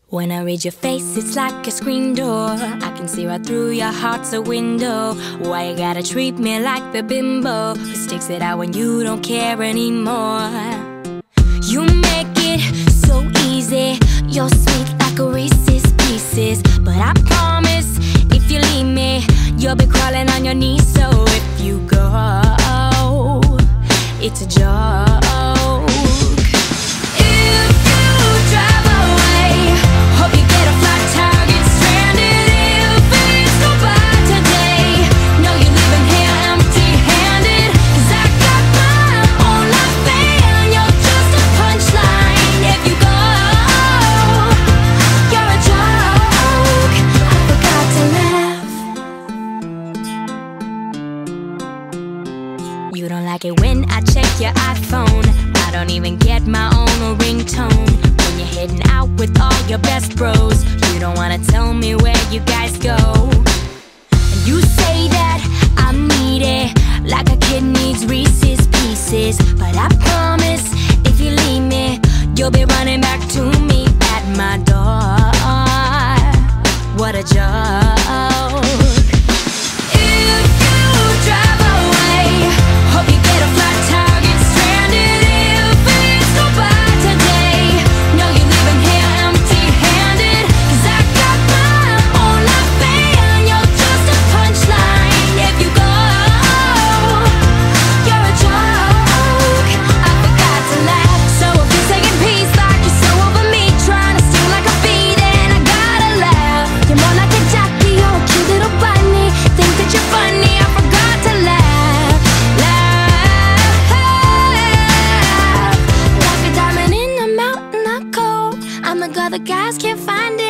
When I read your face, it's like a screen door. I can see right through your heart's a window. Why you gotta treat me like the bimbo who sticks it out when you don't care anymore? You make it so easy. You're sweet like a Reese's Pieces. But I promise, if you leave me, you'll be crawling on your knees. So if you go, it's a joke. You don't like it when I check your iPhone. I don't even get my own ringtone. When you're heading out with all your best bros, you don't wanna tell me where you guys go. And you say that I'm needy, like a kid needs Reese's Pieces. But I promise, if you leave me, you'll be running back to me at my door. What a joke. I'm the girl the guys can't find it.